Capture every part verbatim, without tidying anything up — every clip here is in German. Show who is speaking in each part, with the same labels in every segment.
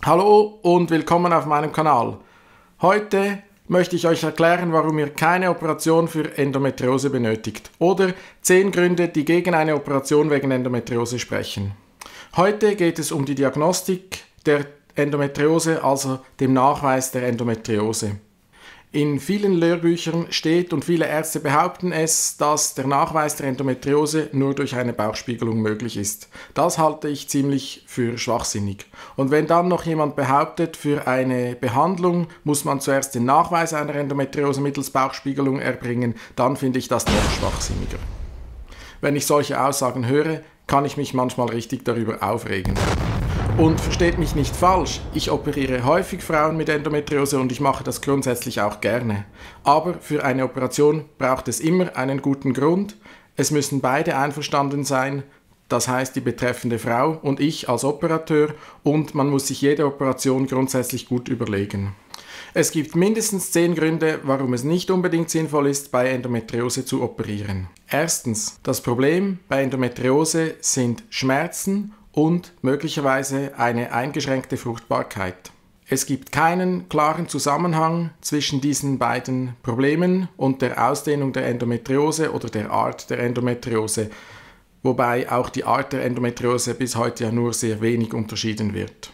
Speaker 1: Hallo und willkommen auf meinem Kanal. Heute möchte ich euch erklären, warum ihr keine Operation für Endometriose benötigt oder zehn Gründe, die gegen eine Operation wegen Endometriose sprechen. Heute geht es um die Diagnostik der Endometriose, also dem Nachweis der Endometriose. In vielen Lehrbüchern steht und viele Ärzte behaupten es, dass der Nachweis der Endometriose nur durch eine Bauchspiegelung möglich ist. Das halte ich ziemlich für schwachsinnig. Und wenn dann noch jemand behauptet, für eine Behandlung muss man zuerst den Nachweis einer Endometriose mittels Bauchspiegelung erbringen, dann finde ich das noch schwachsinniger. Wenn ich solche Aussagen höre, kann ich mich manchmal richtig darüber aufregen. Und versteht mich nicht falsch, ich operiere häufig Frauen mit Endometriose und ich mache das grundsätzlich auch gerne. Aber für eine Operation braucht es immer einen guten Grund. Es müssen beide einverstanden sein, das heißt die betreffende Frau und ich als Operateur, und man muss sich jede Operation grundsätzlich gut überlegen. Es gibt mindestens zehn Gründe, warum es nicht unbedingt sinnvoll ist, bei Endometriose zu operieren. Erstens, das Problem bei Endometriose sind Schmerzen und möglicherweise eine eingeschränkte Fruchtbarkeit. Es gibt keinen klaren Zusammenhang zwischen diesen beiden Problemen und der Ausdehnung der Endometriose oder der Art der Endometriose, wobei auch die Art der Endometriose bis heute ja nur sehr wenig unterschieden wird.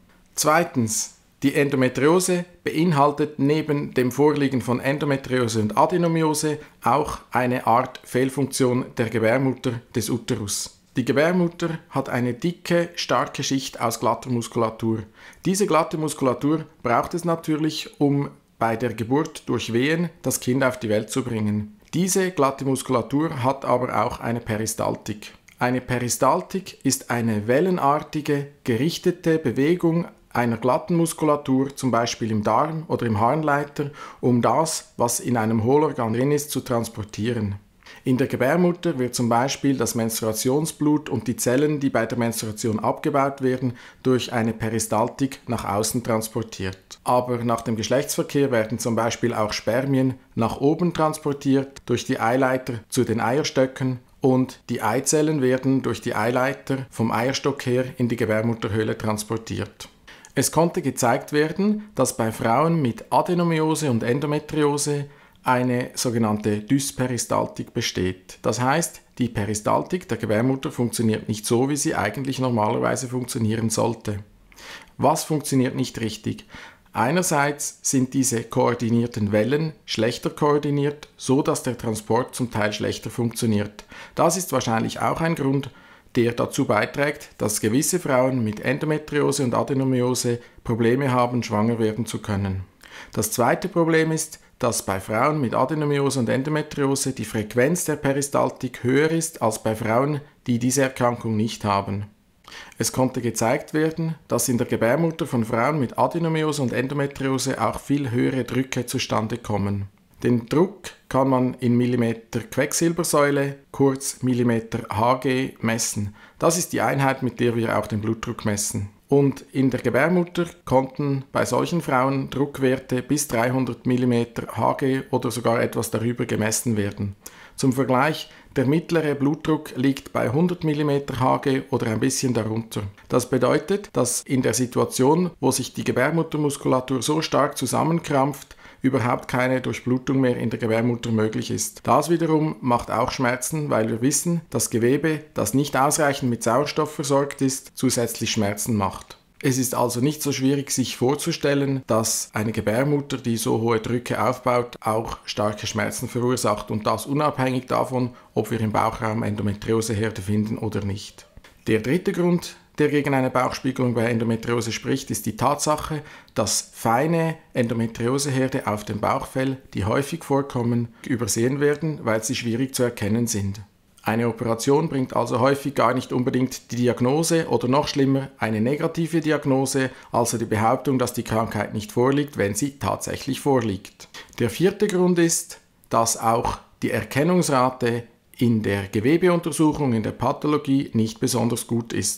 Speaker 1: Zweitens, die Endometriose beinhaltet neben dem Vorliegen von Endometriose und Adenomiose auch eine Art Fehlfunktion der Gebärmutter des Uterus. Die Gebärmutter hat eine dicke, starke Schicht aus glatter Muskulatur. Diese glatte Muskulatur braucht es natürlich, um bei der Geburt durch Wehen das Kind auf die Welt zu bringen. Diese glatte Muskulatur hat aber auch eine Peristaltik. Eine Peristaltik ist eine wellenartige, gerichtete Bewegung einer glatten Muskulatur, zum Beispiel im Darm oder im Harnleiter, um das, was in einem Hohlorgan drin ist, zu transportieren. In der Gebärmutter wird zum Beispiel das Menstruationsblut und die Zellen, die bei der Menstruation abgebaut werden, durch eine Peristaltik nach außen transportiert. Aber nach dem Geschlechtsverkehr werden zum Beispiel auch Spermien nach oben transportiert, durch die Eileiter zu den Eierstöcken, und die Eizellen werden durch die Eileiter vom Eierstock her in die Gebärmutterhöhle transportiert. Es konnte gezeigt werden, dass bei Frauen mit Adenomiose und Endometriose eine sogenannte Dysperistaltik besteht. Das heißt, die Peristaltik der Gebärmutter funktioniert nicht so, wie sie eigentlich normalerweise funktionieren sollte. Was funktioniert nicht richtig? Einerseits sind diese koordinierten Wellen schlechter koordiniert, so dass der Transport zum Teil schlechter funktioniert. Das ist wahrscheinlich auch ein Grund, der dazu beiträgt, dass gewisse Frauen mit Endometriose und Adenomiose Probleme haben, schwanger werden zu können. Das zweite Problem ist, dass bei Frauen mit Adenomiose und Endometriose die Frequenz der Peristaltik höher ist als bei Frauen, die diese Erkrankung nicht haben. Es konnte gezeigt werden, dass in der Gebärmutter von Frauen mit Adenomiose und Endometriose auch viel höhere Drücke zustande kommen. Den Druck kann man in Millimeter Quecksilbersäule, kurz Millimeter H G, messen. Das ist die Einheit, mit der wir auch den Blutdruck messen. Und in der Gebärmutter konnten bei solchen Frauen Druckwerte bis dreihundert Millimeter H G oder sogar etwas darüber gemessen werden. Zum Vergleich, der mittlere Blutdruck liegt bei hundert Millimeter H G oder ein bisschen darunter. Das bedeutet, dass in der Situation, wo sich die Gebärmuttermuskulatur so stark zusammenkrampft, überhaupt keine Durchblutung mehr in der Gebärmutter möglich ist. Das wiederum macht auch Schmerzen, weil wir wissen, dass Gewebe, das nicht ausreichend mit Sauerstoff versorgt ist, zusätzlich Schmerzen macht. Es ist also nicht so schwierig, sich vorzustellen, dass eine Gebärmutter, die so hohe Drücke aufbaut, auch starke Schmerzen verursacht, und das unabhängig davon, ob wir im Bauchraum Endometrioseherde finden oder nicht. Der dritte Grund, der gegen eine Bauchspiegelung bei Endometriose spricht, ist die Tatsache, dass feine Endometrioseherde auf dem Bauchfell, die häufig vorkommen, übersehen werden, weil sie schwierig zu erkennen sind. Eine Operation bringt also häufig gar nicht unbedingt die Diagnose oder noch schlimmer eine negative Diagnose, also die Behauptung, dass die Krankheit nicht vorliegt, wenn sie tatsächlich vorliegt. Der vierte Grund ist, dass auch die Erkennungsrate in der Gewebeuntersuchung, in der Pathologie nicht besonders gut ist.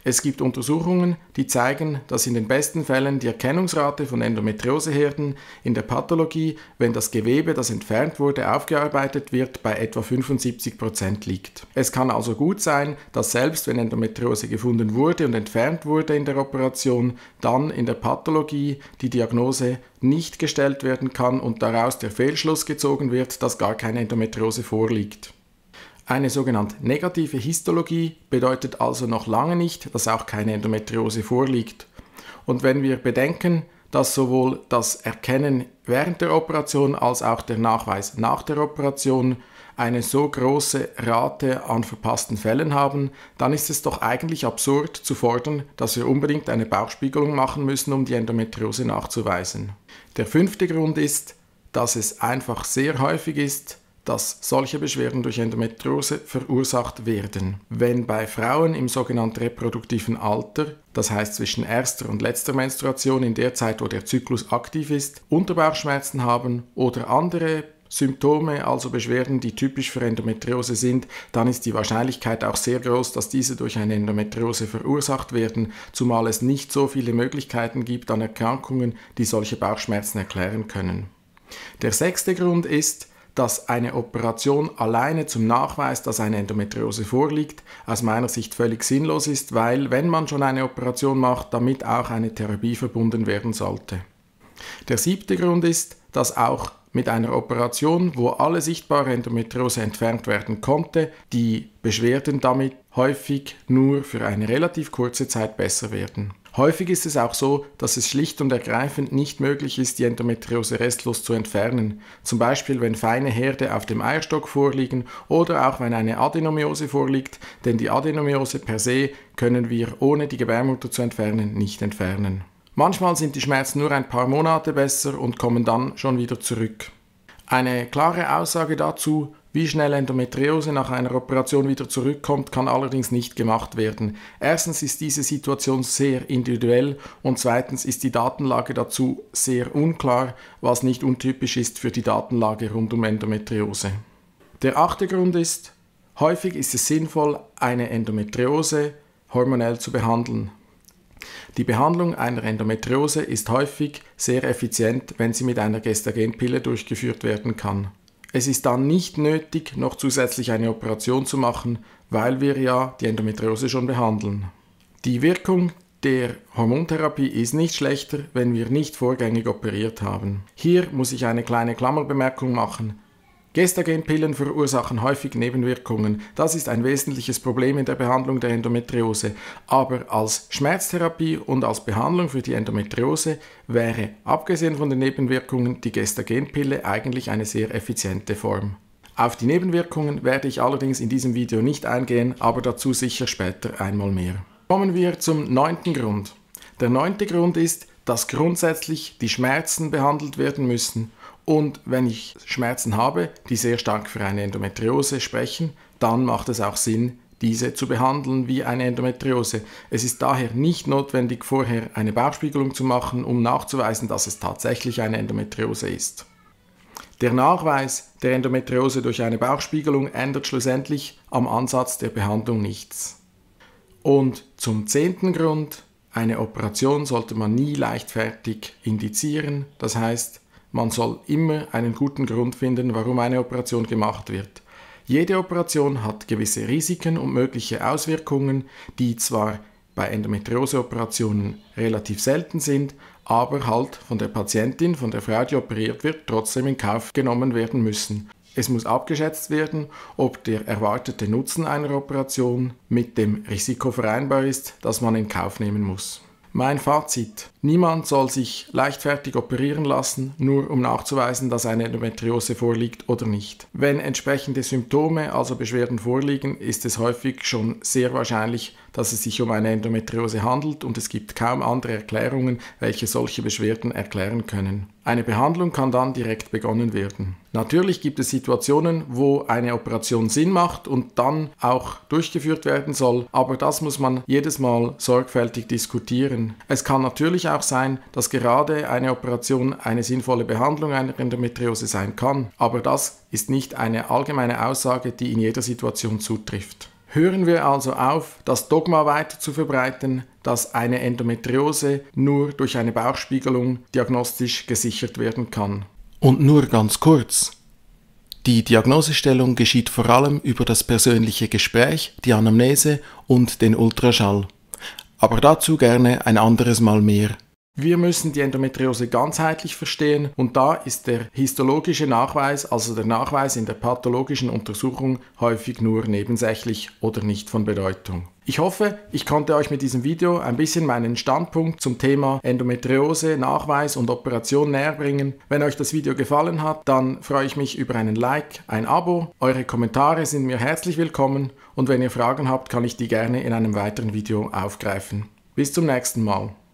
Speaker 1: Es gibt Untersuchungen, die zeigen, dass in den besten Fällen die Erkennungsrate von Endometrioseherden in der Pathologie, wenn das Gewebe, das entfernt wurde, aufgearbeitet wird, bei etwa fünfundsiebzig Prozent liegt. Es kann also gut sein, dass selbst wenn Endometriose gefunden wurde und entfernt wurde in der Operation, dann in der Pathologie die Diagnose nicht gestellt werden kann und daraus der Fehlschluss gezogen wird, dass gar keine Endometriose vorliegt. Eine sogenannte negative Histologie bedeutet also noch lange nicht, dass auch keine Endometriose vorliegt. Und wenn wir bedenken, dass sowohl das Erkennen während der Operation als auch der Nachweis nach der Operation eine so große Rate an verpassten Fällen haben, dann ist es doch eigentlich absurd zu fordern, dass wir unbedingt eine Bauchspiegelung machen müssen, um die Endometriose nachzuweisen. Der fünfte Grund ist, dass es einfach sehr häufig ist, dass solche Beschwerden durch Endometriose verursacht werden. Wenn bei Frauen im sogenannten reproduktiven Alter, das heißt zwischen erster und letzter Menstruation in der Zeit, wo der Zyklus aktiv ist, Unterbauchschmerzen haben oder andere Symptome, also Beschwerden, die typisch für Endometriose sind, dann ist die Wahrscheinlichkeit auch sehr groß, dass diese durch eine Endometriose verursacht werden, zumal es nicht so viele Möglichkeiten gibt an Erkrankungen, die solche Bauchschmerzen erklären können. Der sechste Grund ist, dass eine Operation alleine zum Nachweis, dass eine Endometriose vorliegt, aus meiner Sicht völlig sinnlos ist, weil, wenn man schon eine Operation macht, damit auch eine Therapie verbunden werden sollte. Der siebte Grund ist, dass auch mit einer Operation, wo alle sichtbare Endometriose entfernt werden konnte, die Beschwerden damit häufig nur für eine relativ kurze Zeit besser werden. Häufig ist es auch so, dass es schlicht und ergreifend nicht möglich ist, die Endometriose restlos zu entfernen. Zum Beispiel, wenn feine Herde auf dem Eierstock vorliegen oder auch wenn eine Adenomiose vorliegt, denn die Adenomiose per se können wir ohne die Gebärmutter zu entfernen nicht entfernen. Manchmal sind die Schmerzen nur ein paar Monate besser und kommen dann schon wieder zurück. Eine klare Aussage dazu, wie schnell Endometriose nach einer Operation wieder zurückkommt, kann allerdings nicht gemacht werden. Erstens ist diese Situation sehr individuell und zweitens ist die Datenlage dazu sehr unklar, was nicht untypisch ist für die Datenlage rund um Endometriose. Der achte Grund ist, häufig ist es sinnvoll, eine Endometriose hormonell zu behandeln. Die Behandlung einer Endometriose ist häufig sehr effizient, wenn sie mit einer Gestagenpille durchgeführt werden kann. Es ist dann nicht nötig, noch zusätzlich eine Operation zu machen, weil wir ja die Endometriose schon behandeln. Die Wirkung der Hormontherapie ist nicht schlechter, wenn wir nicht vorgängig operiert haben. Hier muss ich eine kleine Klammerbemerkung machen. Gestagenpillen verursachen häufig Nebenwirkungen. Das ist ein wesentliches Problem in der Behandlung der Endometriose. Aber als Schmerztherapie und als Behandlung für die Endometriose wäre, abgesehen von den Nebenwirkungen, die Gestagenpille eigentlich eine sehr effiziente Form. Auf die Nebenwirkungen werde ich allerdings in diesem Video nicht eingehen, aber dazu sicher später einmal mehr. Kommen wir zum neunten Grund. Der neunte Grund ist, dass grundsätzlich die Schmerzen behandelt werden müssen. Und wenn ich Schmerzen habe, die sehr stark für eine Endometriose sprechen, dann macht es auch Sinn, diese zu behandeln wie eine Endometriose. Es ist daher nicht notwendig, vorher eine Bauchspiegelung zu machen, um nachzuweisen, dass es tatsächlich eine Endometriose ist. Der Nachweis der Endometriose durch eine Bauchspiegelung ändert schlussendlich am Ansatz der Behandlung nichts. Und zum zehnten Grund, eine Operation sollte man nie leichtfertig indizieren, das heißt, man soll immer einen guten Grund finden, warum eine Operation gemacht wird. Jede Operation hat gewisse Risiken und mögliche Auswirkungen, die zwar bei Endometriose-Operationen relativ selten sind, aber halt von der Patientin, von der Frau, die operiert wird, trotzdem in Kauf genommen werden müssen. Es muss abgeschätzt werden, ob der erwartete Nutzen einer Operation mit dem Risiko vereinbar ist, das man in Kauf nehmen muss. Mein Fazit: Niemand soll sich leichtfertig operieren lassen, nur um nachzuweisen, dass eine Endometriose vorliegt oder nicht. Wenn entsprechende Symptome, also Beschwerden vorliegen, ist es häufig schon sehr wahrscheinlich, dass es sich um eine Endometriose handelt und es gibt kaum andere Erklärungen, welche solche Beschwerden erklären können. Eine Behandlung kann dann direkt begonnen werden. Natürlich gibt es Situationen, wo eine Operation Sinn macht und dann auch durchgeführt werden soll, aber das muss man jedes Mal sorgfältig diskutieren. Es kann natürlich auch sein, dass gerade eine Operation eine sinnvolle Behandlung einer Endometriose sein kann, aber das ist nicht eine allgemeine Aussage, die in jeder Situation zutrifft. Hören wir also auf, das Dogma weiter zu verbreiten, dass eine Endometriose nur durch eine Bauchspiegelung diagnostisch gesichert werden kann. Und nur ganz kurz. Die Diagnosestellung geschieht vor allem über das persönliche Gespräch, die Anamnese und den Ultraschall. Aber dazu gerne ein anderes Mal mehr. Wir müssen die Endometriose ganzheitlich verstehen und da ist der histologische Nachweis, also der Nachweis in der pathologischen Untersuchung, häufig nur nebensächlich oder nicht von Bedeutung. Ich hoffe, ich konnte euch mit diesem Video ein bisschen meinen Standpunkt zum Thema Endometriose, Nachweis und Operation näher bringen. Wenn euch das Video gefallen hat, dann freue ich mich über einen Like, ein Abo. Eure Kommentare sind mir herzlich willkommen und wenn ihr Fragen habt, kann ich die gerne in einem weiteren Video aufgreifen. Bis zum nächsten Mal.